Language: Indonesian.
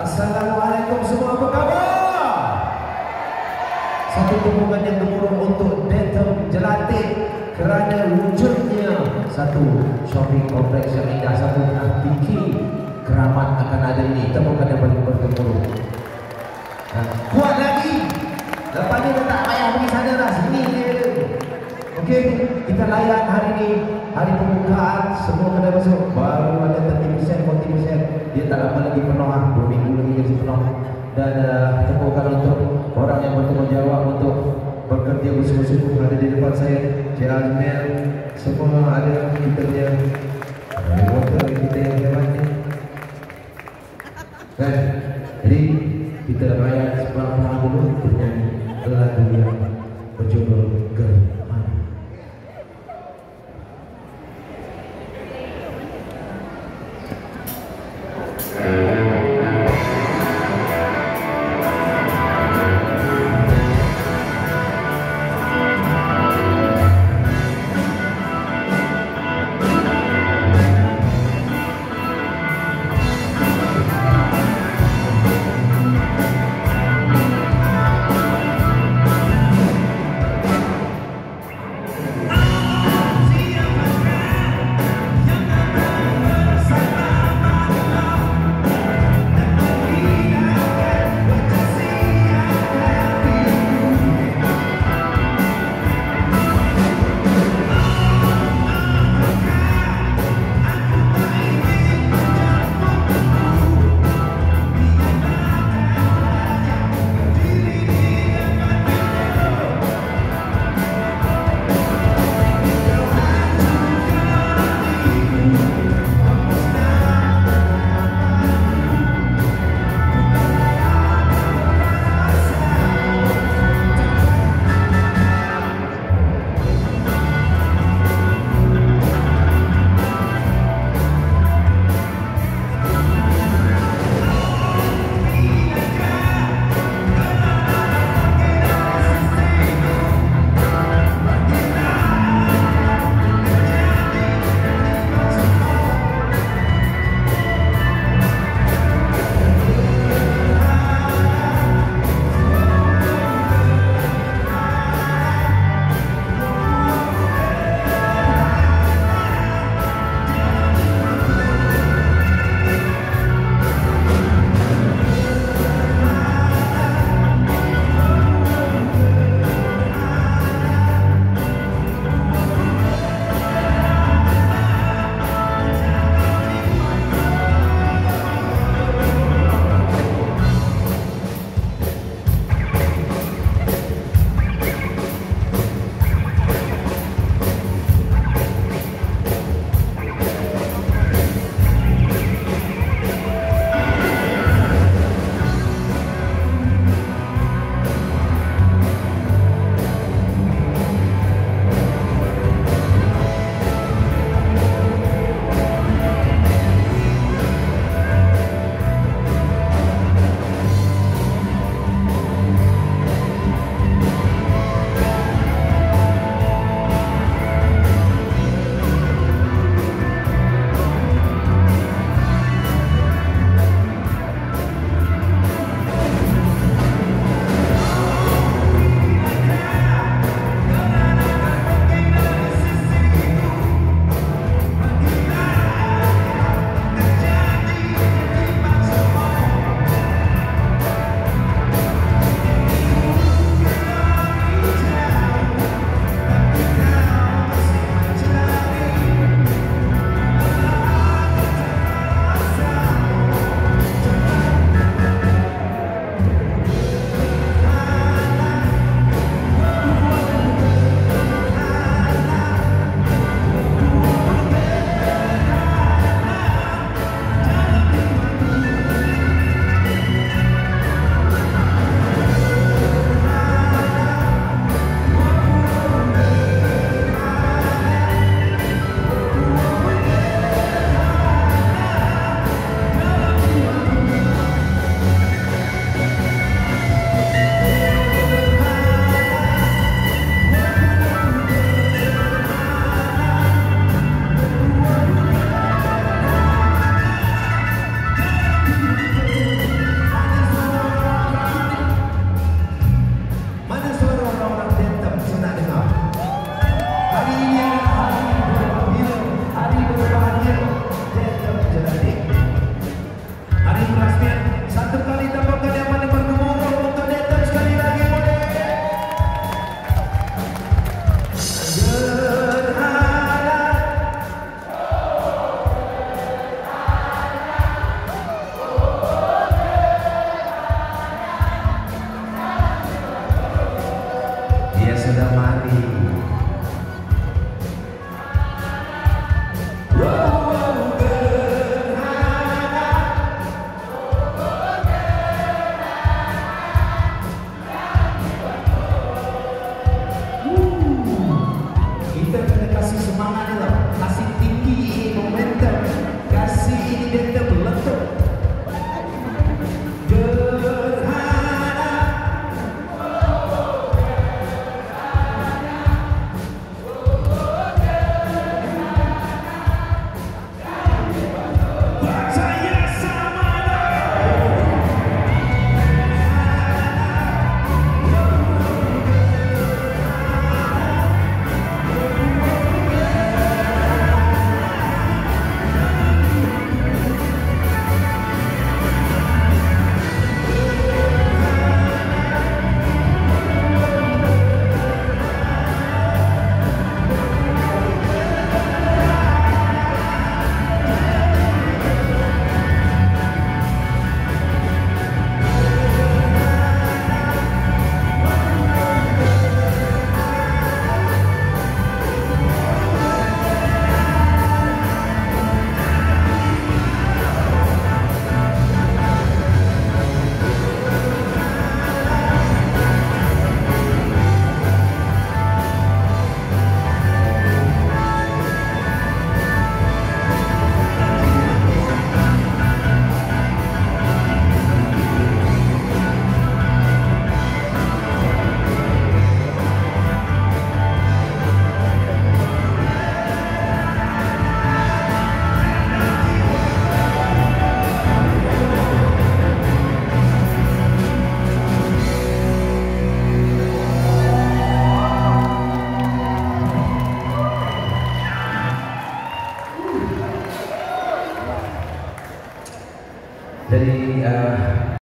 Assalamualaikum semua, apa khabar? Satu tepukan yang gemuruh untuk Datum Jelatin kerana wujudnya satu shopping kompleks yang indah. Satu tak fikir keramat akan ada ini. Tepukan yang paling bergemuruh. Kuat lagi. Lepas ni tak payah pergi sana dah, sini je. Okey, kita layan hari ini, hari pembukaan. Semua kena masuk. Baru ada 30%, 40%. Dia tak lama lagi penuh, 2 minggu lagi kasi penuh. Dan tepukan untuk orang yang bertanggungjawab untuk bekerja bersungguh-sungguh ada di depan saya. Cik Azmel, semua ada. Kita punya water kita yang hebat ni. Kan? Jadi kita layan sebelah dulu dengan lagu yang berjudul Gerhana.